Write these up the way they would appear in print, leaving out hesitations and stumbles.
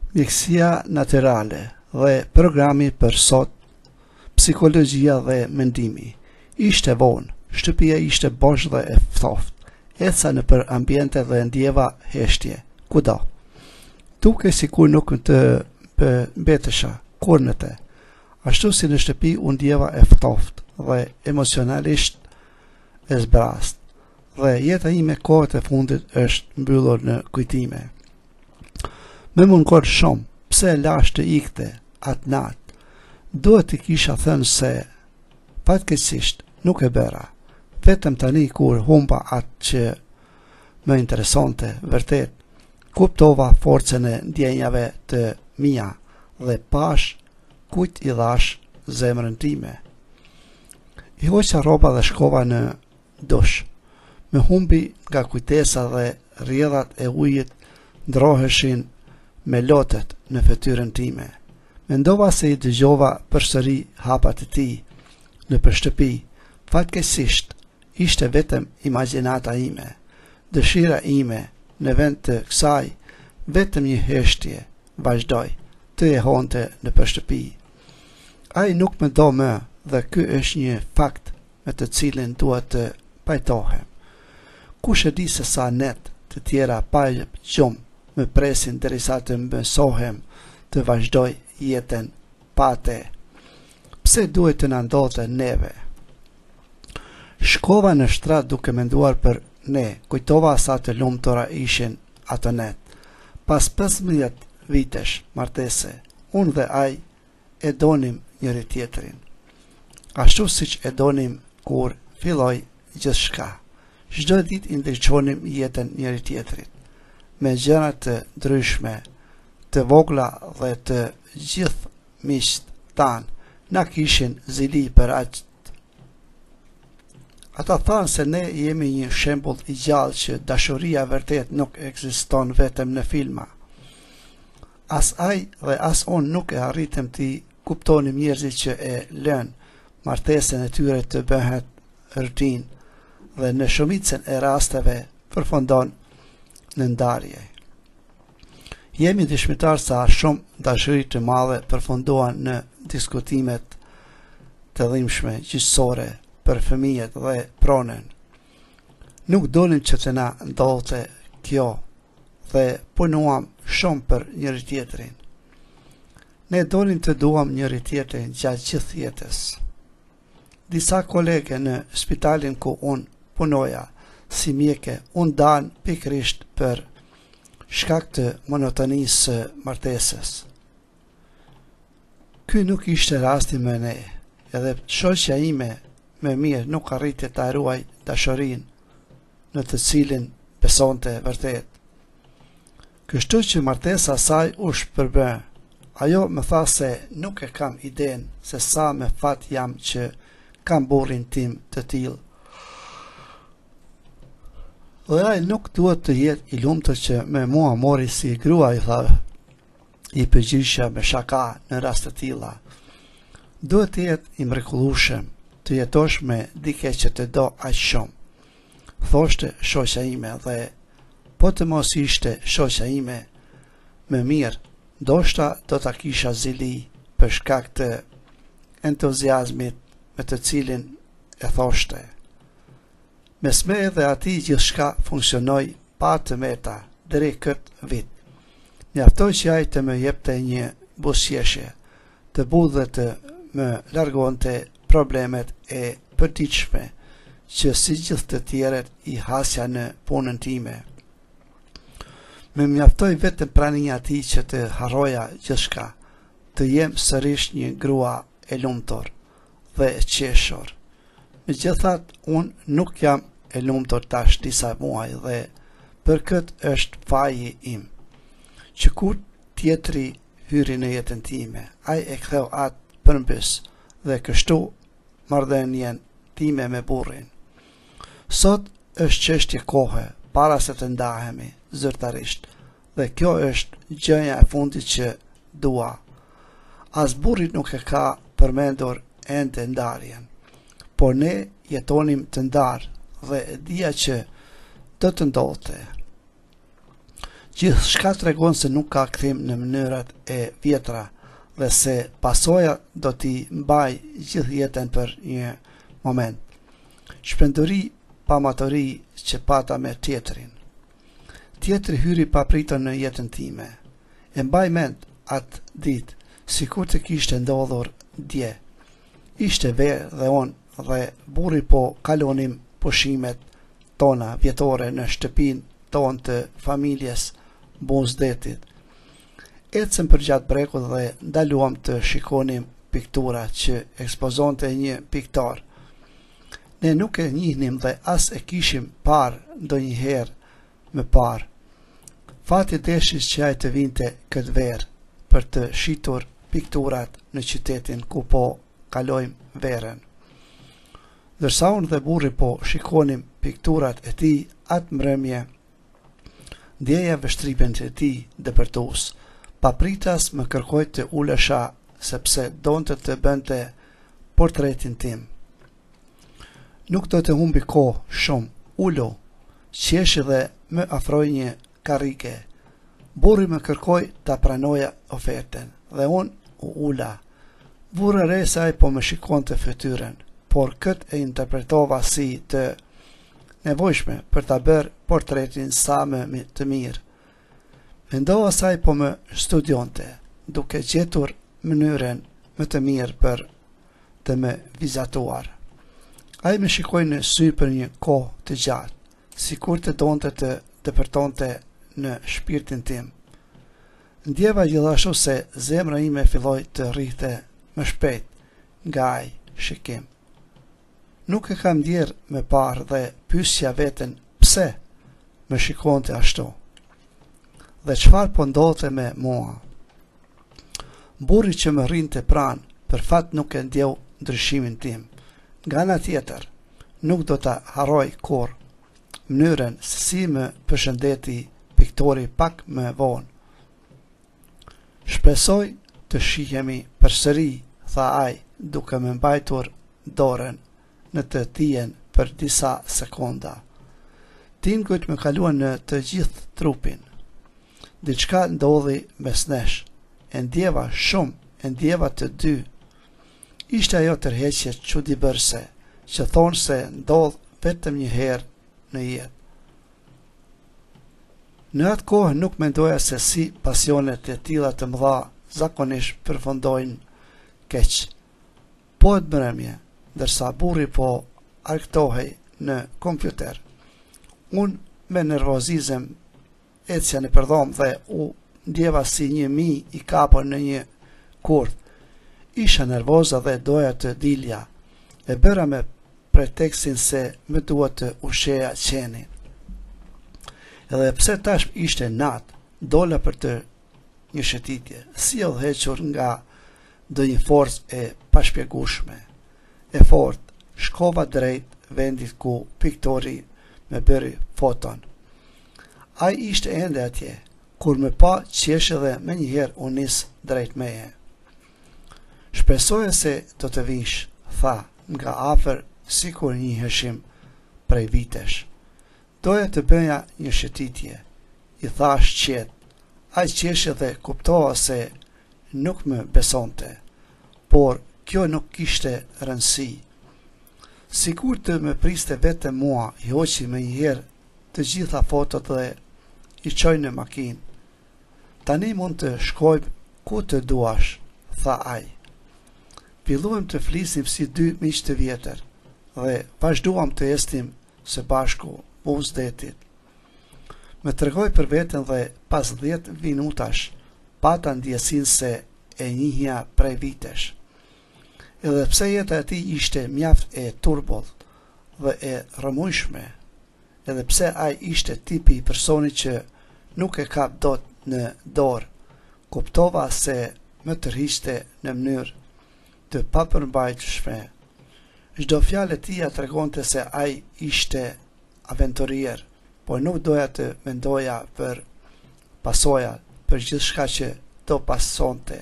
Mjekësia natyrale dhe programi për sot, psikologjia dhe mendimi. Ishte vonë, shtëpia ishte bosh dhe e ftoft. Eca në për ambiente dhe ndjeva heshtje, kudo. Duke sikur nuk të mbetesha kur në te. Ashtu si në shtëpi unë ndjeva e ftoft dhe emocionalisht e zbrast. Dhe jeta ime kohët e fundit është mbyllur në kujtime. Me mungon shumë, pse lash të ikte atë natë. Duhet të kisha thënë se fatkeqësisht nuk e bëra. Vetëm tani kur humba atë që më interesonte vërtet, kuptova forcën e ndjenjave të mia dhe pash kujt i dhash zemrën time. I hoqa rroba dhe shkova në dush. Me humbi nga kujtesa dhe rrjedhat e ujit ndroheshin me lotet në fytyrën time. Mendova se i dëgjova përsëri hapat e tij në shtëpi. Fatkeqësisht ishte vetëm imagjinata ime. Dëshira ime në vend të kësaj vetëm një heshtje vazhdoi të e honte në shtëpi. Ai nuk më do më dhe ky është një fakt me të cilin duhet të pajtohem. Kush e di se sa net të tjera pa gjumë më presin derisa të mësohem të vazhdoj jetën pa te. Pse duhet të na ndodhte neve? Shkova në shtrat duke menduar për ne, kujtova sa të lumtura ishin ato net. Pas 15 vitesh martese, unë dhe ai e donim njëri tjetrin. Ashtu siç e donim kur filloi gjithçka. Çdo ditë i ndriçonim jetën njëri tjetrit, me gjëra të ndryshme, të vogla dhe të gjithë miqt tan na kishin zili për atë. Ata thanë se ne jemi një shembull i gjallë që dashuria vërtet nuk ekziston vetëm në filma. As ai dhe as unë nuk e arritëm të kuptonim njerëzit që e lën martesën e tyre të bëhet rtin dhe në shumicën e rasteve përfundon në ndarje. Jemi dëshmitar sa shumë dashuri të madhe përfunduan në diskutimet të dhimbshme gjyqësore për fëmijët dhe pronën. Nuk donim që të na ndodhte kjo dhe punuam shumë për njëri tjetrin. Ne donim të duam njëri tjetrin gjatë gjithë jetës. Disa kolege në spitalin ku unë punoja si mjeke unë dan pikrisht për shkak të monotonisë së martesës. Ky nuk ishte rasti me ne, edhe shoqja ime me mirë nuk arriti ta ruaj dashurinë në të cilin besonte vërtet. Kështu që martesa saj u shpërbë. Ajo më tha se nuk e kam iden se sa me fat jam që kam burrin tim të tillë. Dhe ai nuk duhet të jetë i lumtur që me mua mori si grua, i tha. I përgjigja me shaka në rast të tilla. Duhet të jetë i mrekullueshëm të jetosh me dike që të do aq shumë, thoshte shoqja ime, dhe po të mos ishte shoqja ime më mirë, ndoshta do ta kisha zili për shkak të entuziazmit me të cilin e thoshte. Mes me dhe ati gjithçka funksionoi pa të meta deri këtë vit. Mjaftoi që ai të më jepte një buzëqeshje të butë dhe të më largonte problemet e përditshme që si gjithë të tjerët i hasja në punën time. Më mjaftoi vetëm prania e tij që të harroja gjithçka, të jem sërish një grua e lumtur dhe e qeshur. Megjithatë, unë nuk jam e lumtur tash disa muaj dhe për këtë është faji im. Që kur tjetri hyri në jetën time, ai e ktheu atë përmbys dhe kështu marrëdhënien time me burrin. Sot është çështje kohe para se të ndahemi zyrtarisht dhe kjo është gjëja e fundit që dua. As burri nuk e ka përmendur ende ndarjen, por ne jetonim të ndarë dhe e dija që do të ndodhte. Gjithçka tregon se nuk ka kthim në mënyrat e vjetra dhe se pasoja do t'i mbaj gjithë jetën për një moment. Shpenduri pa matori që pata me tjetrin. Tjetri hyri papritur në jetën time. E mbaj mend atë ditë, sikur të kishte ndodhur dje. Ishte verë dhe unë dhe burri po kalonim pushimet tona vjetore në shtëpinë tonë të familjes Buzdetit. Ecëm për gjatë brekut dhe ndaluam të shikonim piktura që ekspozonte një piktar. Ne nuk e njihnim dhe as e kishim parë ndonjëherë më parë. Fati deshis që ai të vinte këtë verë për të shitur pikturat në qytetin ku po kalojmë verën. Dërsa unë dhe burri po shikonim pikturat e tij atë mbrëmje, ndjeja vështrimin e tij dëpërtues. Papritas më kërkoi të ulesha sepse donte të bënte portretin tim. Nuk do të humbi kohë shumë, ulo, qeshi dhe më afroi një karrige. Burri më kërkoi ta pranoja ofertën dhe unë u ula. Burri re se ai po më shikonte fytyrën, por këtë e interpretova si të nevojshme për ta bërë portretin sa më të mirë. Mendova se ai po më studionte, duke gjetur mënyrën më të mirë për të më vizatuar. Ai më shikoi në sy për një kohë të gjatë, sikur të donte të dëpërtonte në shpirtin tim. Ndjeva gjithashtu se zemra ime filloi të rrihte më shpejt nga ai shikim. Nuk e kam ndjerë më parë dhe pyesja veten pse më shikonte ashtu. Dhe çfarë po ndodhte me mua? Burri që më rrinte pranë, për fat nuk e ndjeu ndryshimin tim. Nga ana tjetër, nuk do ta harroj kurrë mënyrën se si më përshëndeti piktori pak më vonë. Shpresoj të shihemi përsëri, tha ai, duke më mbajtur dorën në të tijen për disa sekonda. Tingujt më kaluan në të gjithë trupin. Diçka ndodhi mes nesh. E ndjeva shumë, e ndjeva të dy. Ishte ajo tërheqje çuditëbërse, që thonë se ndodh vetëm një herë në jetë. Në atë kohë nuk mendoja se si pasionet e tilla të mëdha zakonisht përfundojnë keq. Po të mbrëmje, ndërsa burri po arktohej në kompjuter, unë me nervozizëm ecja në përdhom dhe u ndjeva si një mi i kapur në një kurth. Isha nervoza dhe doja të dilja, e bëra me pretekstin se më duhet të usheja qenin. Edhe pse tash ishte natë, dola për të një shëtitje, si e udhëhequr nga ndonjë forcë e pashpjegueshme. E fortë, shkova drejt vendit ku piktori me bëri foton. Ai ishte ende atje, kur më pa qeshe dhe me njëherë u nis drejt meje. Shpresoja se do të vish, tha, nga afër sikur njiheshim prej vitesh. Doja të bëja një shëtitje, i thash qetë. Ai qeshe dhe kuptova se nuk më besonte, por kjo nuk kishte rëndësi. Sikur të më priste vetëm mua, i hoqi më njëherë të gjitha fotot dhe i çoj në makinë. Tani mund të shkojmë ku të duash, tha ai. Filluam të flisim si dy miq të vjetër dhe vazhduam të ecnim së bashku Buzdetit. Më tregoi për veten dhe pas 10 minutash pata ndjesinë se e njihja prej vitesh. Edhe pse jeta e tij ishte mjaft e turbull dhe e rrëmujshme, edhe pse ai ishte tipi i personit që nuk e kap dot në dorë, kuptova se më tërhiqte në mënyrë të papërmbajtshme. Çdo fjalë e tij tregonte se ai ishte aventurier, por nuk doja të mendoja për pasoja, për gjithçka që do pasonte.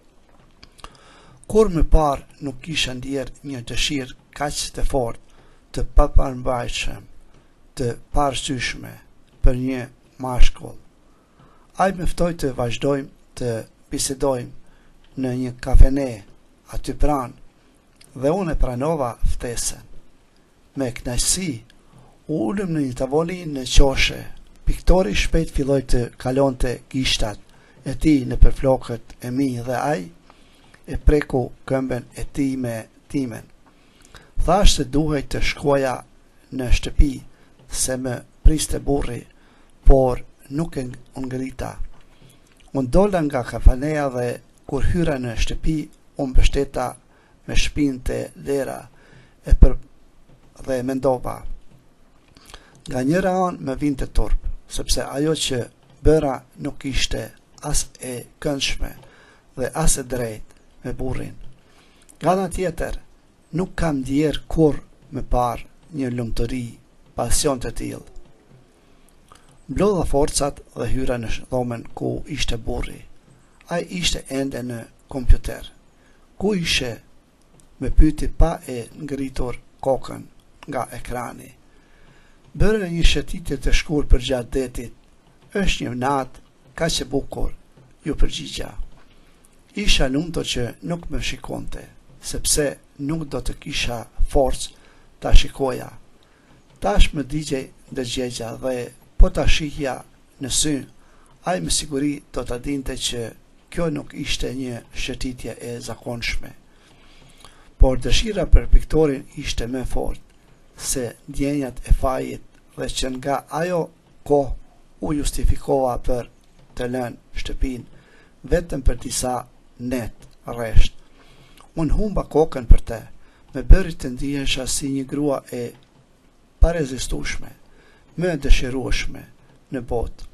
Kur më parë nuk kisha ndjerë një dëshirë kaq të fortë, të papërmbajtshme, të parësyeshme për një mashkull. Ai më ftoi të vazhdojmë të bisedojmë në një kafene aty pranë, dhe unë e pranova ftesën. Me kënaqësi u ulëm në një tavolinë në qoshe. Piktori shpejt filloi të kalonte gishtat e tij nëpër flokët e mi dhe ai e preku këmbën e tij me timen. Thash se duhej të shkoja në shtëpi, se më priste burri, por nuk e ngrita. Unë dola nga kafanea dhe kur hyra në shtëpi, unë mbështeta me shpinë të lera dhe mendova. Nga njëra anë më vinte turp, sepse ajo që bëra nuk ishte as e këndshme dhe as e drejt me burrin. Nga ana tjetër, nuk kam ndjer kur më parë një lumturi, pasion të tillë. Mblodha forcat dhe hyra në dhomën ku ishte burri. Ai ishte ende në kompjuter. Ku ishe? Me pyeti pa e ngritur kokën nga ekrani. Bëre një shëtitje të shkur për gjatë detit. Është një natë, kaq e bukur, ju përgjigja. Isha lumtur që nuk më shikonte, sepse nuk do të kisha forcë ta shikoja. Tash më digjej ndërgjegja dhe po ta shihja në sy, ai me siguri do ta dinte që kjo nuk ishte një shëtitje e zakonshme. Por dëshira për piktorin ishte më fort se ndjenjat e fajit dhe që nga ajo kohë u justifikova për të lënë shtëpinë vetëm për disa net rresht. Unë humba kokën për te, me bëri të ndihesha si një grua e parezistueshme, më dëshirueshme në botë.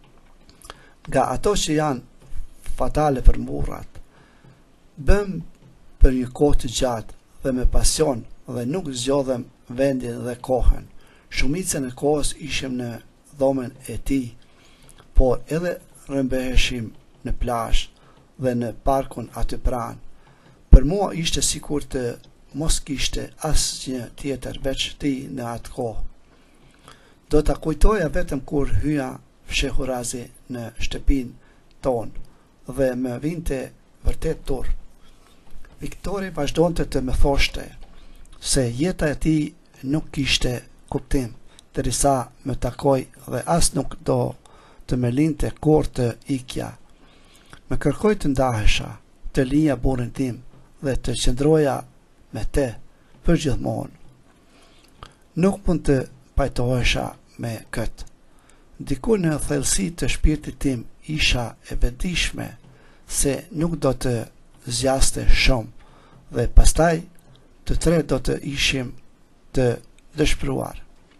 Nga ato që janë fatale për burrat, bëm për një kohë të gjatë dhe me pasion dhe nuk zgjodhem vendin dhe kohën. Shumicën e kohës ishim në dhomën e tij, por edhe rëmbeheshim në plazh dhe në parkun aty pranë. Për mua ishte sikur të mos kishte asgjë tjetër veç ti në atë kohë. Do ta kujtoja vetëm kur hyja fshehurazi në shtëpinë tonë dhe më vinte vërtet turp. Viktori vazhdonte të më thoshte se jeta e tij nuk kishte kuptim, derisa më takoj dhe as nuk do të më linte kur të ikja. Më kërkoj të ndahesha, të lija burrin tim dhe të qëndroja me te për gjithmonë. Nuk mund të pajtohesha me këtë. Diku në thellësi të shpirtit tim isha e vetëdijshme se nuk do të zgjaste shumë dhe pastaj të tre do të ishim të dëshpëruar.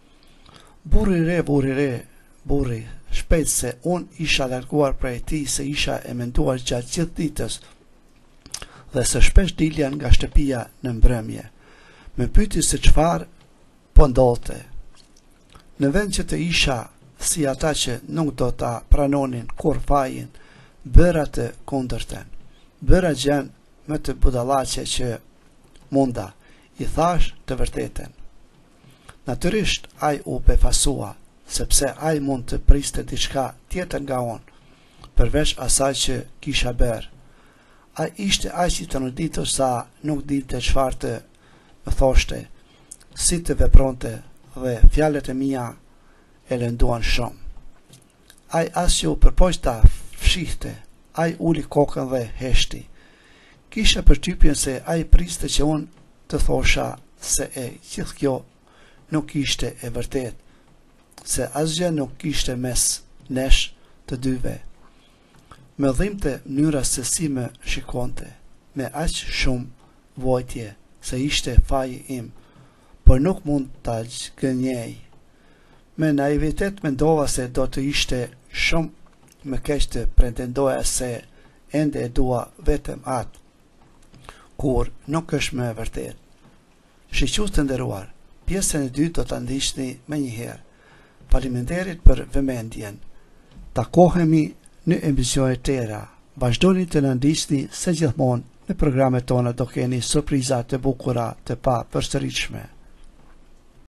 Burri, shpejt se unë isha larguar prej tij, se isha e menduar gjatë gjithë ditës dhe se shpesh dilja nga shtëpia në mbrëmje. Më pyeti se çfarë po ndodhte. Në vend që të isha si ata që nuk do ta pranonin kur fajin, bëra të kundërtën. Bëra gjën më të budallaqe që munda, i thash të vërtetën. Natyrisht ai u befasua, sepse ai mund të priste diçka tjetër nga unë, përveç asaj që kisha bërë. Ai ishte aq i tronditër sa nuk dinte çfarë të më thoshte, si të vepronte dhe fjalët e mia e lënduan shumë. Ai as që u përpoq ta fshihte, ai uli kokën dhe heshti. Kisha përtypjen se ai priste që unë të thosha se e gjithë kjo nuk ishte e vërtet, se asgjë nuk ishte mes nesh të dyve. Më dhimbte mënyra se si më shikonte, me aq shumë vojtje se ishte faji im, por nuk mund ta gënjej. Me naivitet mendova se do të ishte shumë më keq të pretendoja se ende e dua vetëm atë, kur nuk është më e vërtet. Shiqus të nderuar, pjesën e dytë do ta ndiqni më njëherë. Faleminderit për vëmendjen. Takohemi në emisione tjera. Vazhdoni të na ndiqni se gjithmonë në programet tona do keni surpriza të bukura të pa përsëritshme.